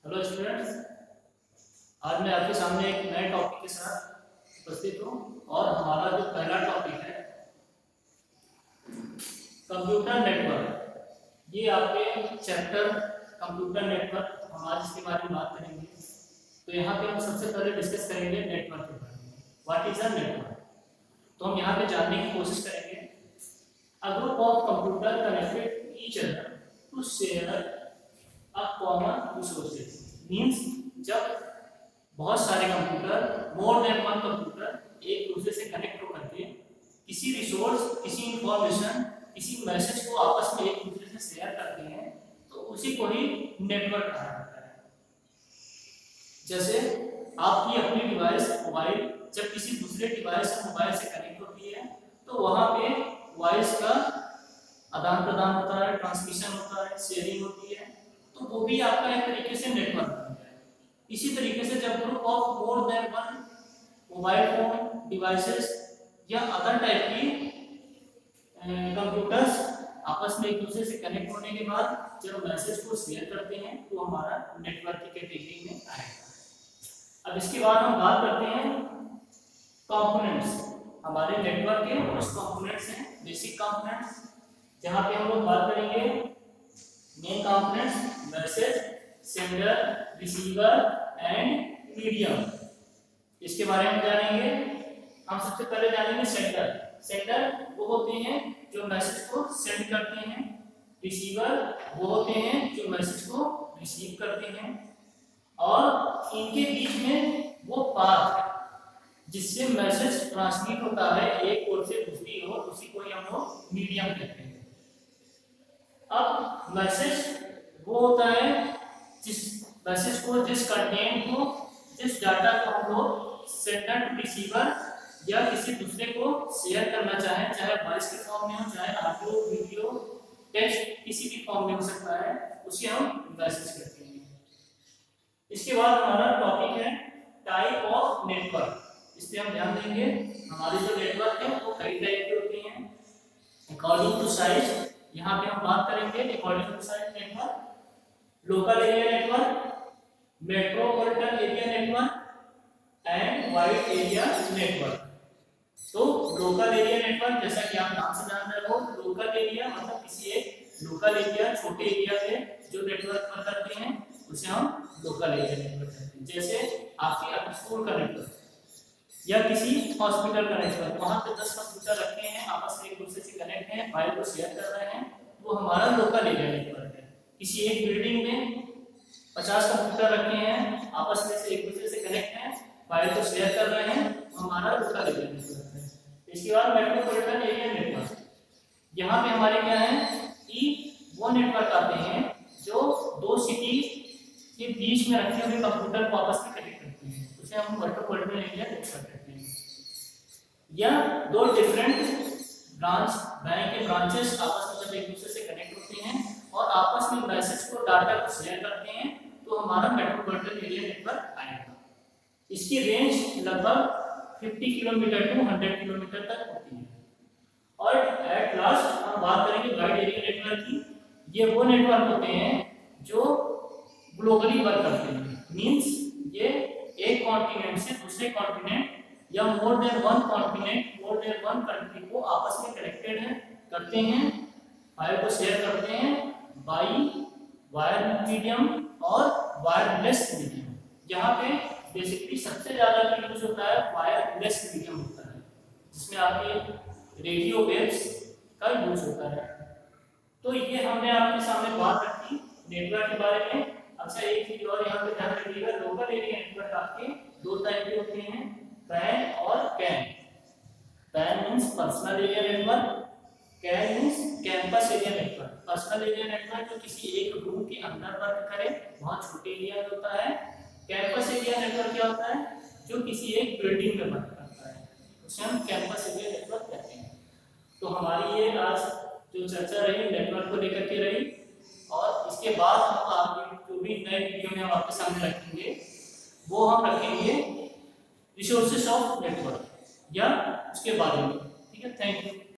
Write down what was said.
Hello students, आज मैं आपके सामने एक नए टॉपिक के साथ उपस्थित हूँ और हमारा जो पहला टॉपिक है कंप्यूटर नेटवर्क। ये आपके चैप्टर कंप्यूटर नेटवर्क हम आज इसके बारे में बात करेंगे। तो यहाँ पे हम सबसे पहले डिस्कस करेंगे नेटवर्क के बारे में। What is a network? तो हम यहाँ पे जानने की कोशिश करेंगे a group of computer connected each other to share a common resources. Means जब बहुत सारे computer, more than one computer एक दूसरे से कनेक्ट होकर के किसी रिसोर्स, किसी इंफॉर्मेशन, किसी मैसेज को आपस में एक दूसरे से शेयर करते हैं तो उसी को ही नेटवर्क कहा जाता है। जैसे आपकी अपनी डिवाइस मोबाइल जब किसी दूसरे डिवाइस से मोबाइल से कनेक्ट होती है तो वहां पे वॉइस का आदान प्रदान होता है, ट्रांसमिशन होता है, शेयरिंग होती है, तो वो भी आपका एक तरीके से नेटवर्क बन गया है। इसी तरीके से जब group of more than one mobile phone devices या अदर टाइप की कंप्यूटर्स आपस में एक दूसरे से कनेक्ट होने के बाद जब मैसेज को शेयर करते हैं तो हमारा नेटवर्क की कैटेगरी में आएगा। अब इसके बाद हम बात करते हैं कंपोनेंट्स। हमारे नेटवर्क के कुछ कंपोनेंट्स हैं, बेसिक कंपोनेंट्स, जहां पे हम लोग बात करेंगे main components message, sender, receiver and medium. इसके बारे में जानेंगे। हम सबसे पहले जानेंगे सेंडर। सेंडर वो होते हैं जो मैसेज को सेंड करते हैं, रिसीवर वो होते हैं जो मैसेज को रिसीव करते हैं, और इनके बीच में वो पाथ जिससे मैसेज ट्रांसमिट होता है एक ओर से दूसरी ओर, उसी को ही हम लोग मीडियम कहते हैं। अब मैसेज वो होता है जिस मैसेज को, जिस कंटेंट को, जिस डाटा को हम लोग सेंडर टू रिसीवर या किसी दूसरे को शेयर करना चाहें, चाहे वॉइस के फॉर्म में हो, चाहे ऑडियो, वीडियो, टेक्स्ट, किसी भी फॉर्म में हो सकता है, उसे हम मैसेज कहते हैं। इसके बाद हमारा टॉपिक है टाइप ऑफ नेटवर्क। इस पे हम ध्यान देंगे। हमारे जो नेटवर्क है वो कई टाइप के होते हैं अकॉर्डिंग टू साइज। यहाँ पे हम बात करेंगे according to size network, local area network, metropolitan area network and wide area network. तो लोकल एरिया नेटवर्क, जैसा कि आप नाम से जान रहे हो, लोकल एरिया मतलब किसी एक लोकल एरिया, छोटे एरिया में जो नेटवर्क पर करते हैं उसे हम लोकल एरिया नेटवर्क कहते हैं। जैसे आपके स्कूल का नेटवर्क या किसी हॉस्पिटल का नेटवर्क, वहां पे 10 कंप्यूटर रखे हैं, आपस में एक दूसरे से कनेक्ट हैं, फाइल को शेयर कर रहे हैं, वो हमारा लोकल एरिया नेटवर्क है। किसी एक बिल्डिंग में 50 कंप्यूटर रखे हैं, आपस में से एक दूसरे से कनेक्ट हैं, फाइल को शेयर कर रहे हैं, वो हमारा लोकल एरिया नेटवर्क है। इसके बाद मेट्रोपॉलिटन एरिया नेटवर्क। यहाँ पे हमारे क्या है कि वो नेटवर्क आते हैं जो दो सिटी के बीच में रखे हुए कंप्यूटर को आपस में कनेक्ट करते हैं, उसे हम मेट्रोपॉलिटन एरिया नेटवर्क कहते हैं। या दो डिफरेंट ब्रांच, बैंक के ब्रांचेस आपस में जब एक दूसरे से कनेक्ट होते हैं और आपस में मैसेज को, डाटा को शेयर करते हैं तो हमारा मेट्रोपॉलिटन एरिया नेटवर्क आएगा। इसकी रेंज लगभग 50 किलोमीटर टू 100 किलोमीटर तक होती है। और एट लास्ट हम बात करेंगे वाइड एरिया नेटवर्क की। ये वो नेटवर्क होते हैं जो ग्लोबली वर्क करते हैं। मींस ये एक कॉन्टिनेंट से दूसरे कॉन्टिनेंट या more than one continent, more than one country को आपस में कनेक्टेड है करते हैं, फाइल को शेयर करते हैं बाई वायर मीडियम और वायरलेस मीडियम। यहाँ पे बेसिकली सबसे ज्यादा यूज होता है वायरलेस मीडियम होता है, जिसमें आपके रेडियो वेव्स का यूज होता है। तो ये हमने आपके सामने बात रखी नेटवर्क के बारे में। अच्छा, एक चीज और यहाँ पे ध्यान रखिएगा, लोकल एरिया नेटवर्क आपके दो टाइप के होते हैं, पैन और CAN. PAN means personal area network, CAN means campus area network. Personal area network जो किसी एक रूम के अंदर वर्क करे, बहुत छोटे एरिया में होता है। कैंपस एरिया नेटवर्क क्या होता है? जो किसी एक बिल्डिंग में वर्क करता है, उसे हम कैंपस एरिया नेटवर्क कहते हैं। तो हमारी ये आज जो चर्चा रही नेटवर्क को लेकर के रही, और इसके बाद हम आगे जो भी नए वीडियो में हम आपके सामने रखेंगे वो हम रखेंगे रिसोर्सेज ऑफ नेटवर्क या उसके बारे में। ठीक है, थैंक यू।